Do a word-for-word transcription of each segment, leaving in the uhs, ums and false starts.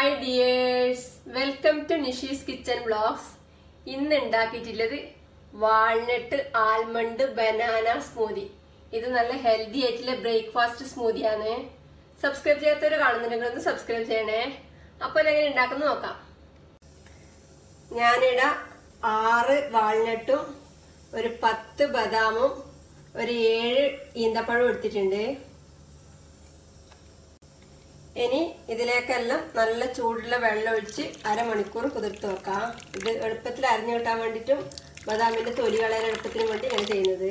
Hi dears, welcome to Nishi's kitchen vlogs. ഇന്ന് ഉണ്ടാക്കിയിട്ടുള്ളത് walnut almond banana smoothie. ഇത് നല്ല ഹെൽത്തി ആയിട്ടുള്ള ബ്രേക്ക്ഫാസ്റ്റ് സ്മൂതിയാണ്. സബ്സ്ക്രൈബ് ചെയ്യാത്തവർ കാണുന്നുണ്ടെങ്കിൽ ഒന്ന് സബ്സ്ക്രൈബ് ചെയ്യണേ. അപ്പൊ എങ്ങനെ ഉണ്ടാക്കുന്നത് നോക്കാം. ഞാനിവിടെ ആറ് വാൾനട്ടും ഒരു പത്ത് ബദാമും ഒരു ഏഴ് ഈന്തപ്പഴവും എടുത്തിട്ടുണ്ട്. ഇനി ഇതിലേക്കെല്ലാം നല്ല ചൂടുള്ള വെള്ളം ഒഴിച്ച് അരമണിക്കൂർ കുതിർത്ത് വെക്കാം. ഇത് എളുപ്പത്തിൽ അരിഞ്ഞു കിട്ടാൻ വേണ്ടിയിട്ടും ബദാമിന്റെ തൊലി കളയാൻ എളുപ്പത്തിനും വേണ്ടി ഇങ്ങനെ ചെയ്യുന്നത്.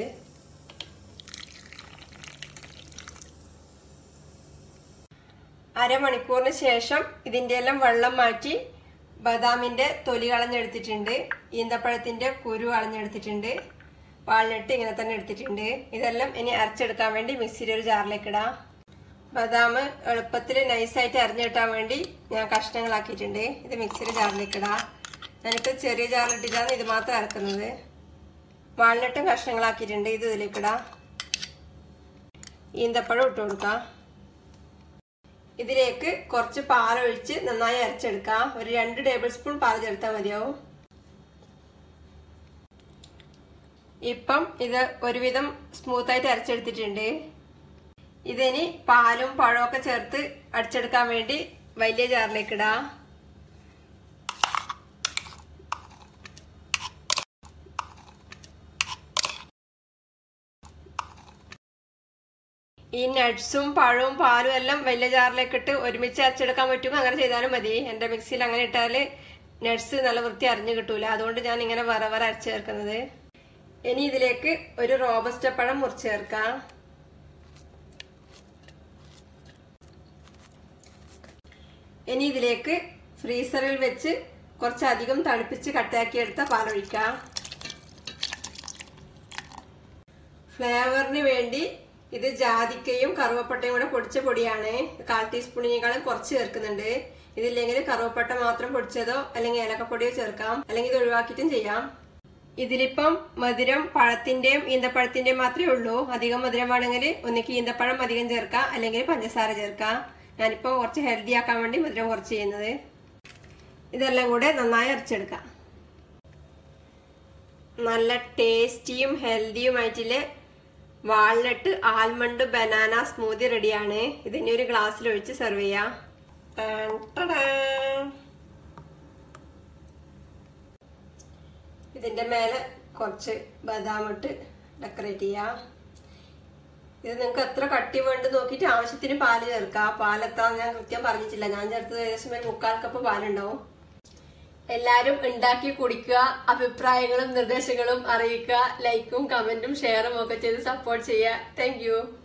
അരമണിക്കൂറിന് ശേഷം ഇതിന്റെ എല്ലാം വെള്ളം മാറ്റി ബദാമിന്റെ തൊലി കളഞ്ഞെടുത്തിട്ടുണ്ട്, ഈന്തപ്പഴത്തിന്റെ കുരു കളഞ്ഞെടുത്തിട്ടുണ്ട്, വാൾനട്ട് ഇങ്ങനെ തന്നെ എടുത്തിട്ടുണ്ട്. ഇതെല്ലാം ഇനി അരച്ചെടുക്കാൻ വേണ്ടി മിക്സിയുടെ ഒരു ജാറിലേക്ക് ഇടാം. ബദാം എളുപ്പത്തിൽ നൈസായിട്ട് അരിഞ്ഞു കിട്ടാൻ വേണ്ടി ഞാൻ കഷ്ണങ്ങളാക്കിയിട്ടുണ്ട്. ഇത് മിക്സിയുടെ ജാറിലേക്ക് ഇടാം. ഞാനിപ്പോൾ ചെറിയ ജാറിലിട്ടിട്ടാണ് ഇത് മാത്രം അരക്കുന്നത്. വാൾനട്ടും കഷ്ണങ്ങളാക്കിയിട്ടുണ്ട്, ഇത് ഇതിലേക്ക് ഇടാം. ഈന്തപ്പഴം ഇട്ട് കൊടുക്കാം. ഇതിലേക്ക് കുറച്ച് പാലൊഴിച്ച് നന്നായി അരച്ചെടുക്കാം. ഒരു രണ്ട് ടേബിൾ സ്പൂൺ പാൽ ചേർത്താൽ മതിയാവും. ഇപ്പം ഇത് ഒരുവിധം സ്മൂത്തായിട്ട് അരച്ചെടുത്തിട്ടുണ്ട്. ഇതിനി പാലും പഴവും ഒക്കെ ചേർത്ത് അടിച്ചെടുക്കാൻ വേണ്ടി വലിയ ജാറിലേക്ക് ഇടാം. ഈ നട്ട്സും പഴവും പാലും എല്ലാം വലിയ ജാറിലേക്ക് ഇട്ട് ഒരുമിച്ച് അരച്ചെടുക്കാൻ പറ്റുമോ അങ്ങനെ ചെയ്താലും മതി. എന്റെ മിക്സിയിൽ അങ്ങനെ ഇട്ടാൽ നട്ട്സ് നല്ല വൃത്തി അരിഞ്ഞു കിട്ടൂല. അതുകൊണ്ട് ഞാൻ ഇങ്ങനെ വേറെ വേറെ അരച്ച് ചേർക്കുന്നത്. ഇനി ഇതിലേക്ക് ഒരു റോബസ്റ്റ പഴം മുറിച്ച് ചേർക്കാം. ഇനി ഇതിലേക്ക് ഫ്രീസറിൽ വെച്ച് കുറച്ചധികം തണുപ്പിച്ച് കട്ടയാക്കിയെടുത്ത പാലൊഴിക്കാം. ഫ്ലേവറിന് വേണ്ടി ഇത് ജാതിക്കയും കറുവപ്പട്ടയും കൂടെ പൊടിച്ച പൊടിയാണ്. കാൽ ടീസ്പൂണിനേക്കാളും കുറച്ച് ചേർക്കുന്നുണ്ട്. ഇതില്ലെങ്കിൽ കറുവപ്പട്ട മാത്രം പൊടിച്ചതോ അല്ലെങ്കിൽ ഏലക്കപ്പൊടിയോ ചേർക്കാം, അല്ലെങ്കിൽ ഇത് ഒഴിവാക്കിയിട്ടും ചെയ്യാം. ഇതിലിപ്പം മധുരം പഴത്തിന്റെയും ഈന്തപ്പഴത്തിന്റെയും മാത്രമേ ഉള്ളൂ. അധികം മധുരം വേണമെങ്കിൽ ഒന്നിക്ക് ഈന്തപ്പഴം അധികം ചേർക്കാം, അല്ലെങ്കിൽ പഞ്ചസാര ചേർക്കാം. ഞാനിപ്പോ കുറച്ച് ഹെൽത്തി ആക്കാൻ വേണ്ടി മധുരം കുറച്ച് ചെയ്യുന്നത്. ഇതെല്ലാം കൂടെ നന്നായി അരച്ചെടുക്കാം. നല്ല ടേസ്റ്റിയും ഹെൽത്തിയുമായിട്ടുള്ള വാൾനട്ട് ആൽമണ്ട് ബനാന സ്മൂതി റെഡിയാണ്. ഇതിനെ ഒരു ഗ്ലാസ്സിൽ ഒഴിച്ച് സെർവ് ചെയ്യാം. ഇതിന്റെ മേലെ കുറച്ച് ബദാം ഇട്ട് ഡെക്കറേറ്റ് ചെയ്യാം. ഇത് നിങ്ങൾക്ക് എത്ര കട്ടി വേണ്ട നോക്കിയിട്ട് ആവശ്യത്തിന് പാല് ചേർക്കാം. പാലെത്താൻ ഞാൻ കൃത്യം പറഞ്ഞിട്ടില്ല. ഞാൻ ചേർത്തത് ഏകദേശം ഒരു മുക്കാൽ കപ്പ് പാലുണ്ടാവും. എല്ലാരും ഉണ്ടാക്കി കുടിക്കുക. അഭിപ്രായങ്ങളും നിർദ്ദേശങ്ങളും അറിയിക്കുക. ലൈക്കും കമന്റും ഷെയറും ഒക്കെ ചെയ്ത് സപ്പോർട്ട് ചെയ്യുക. Thank U.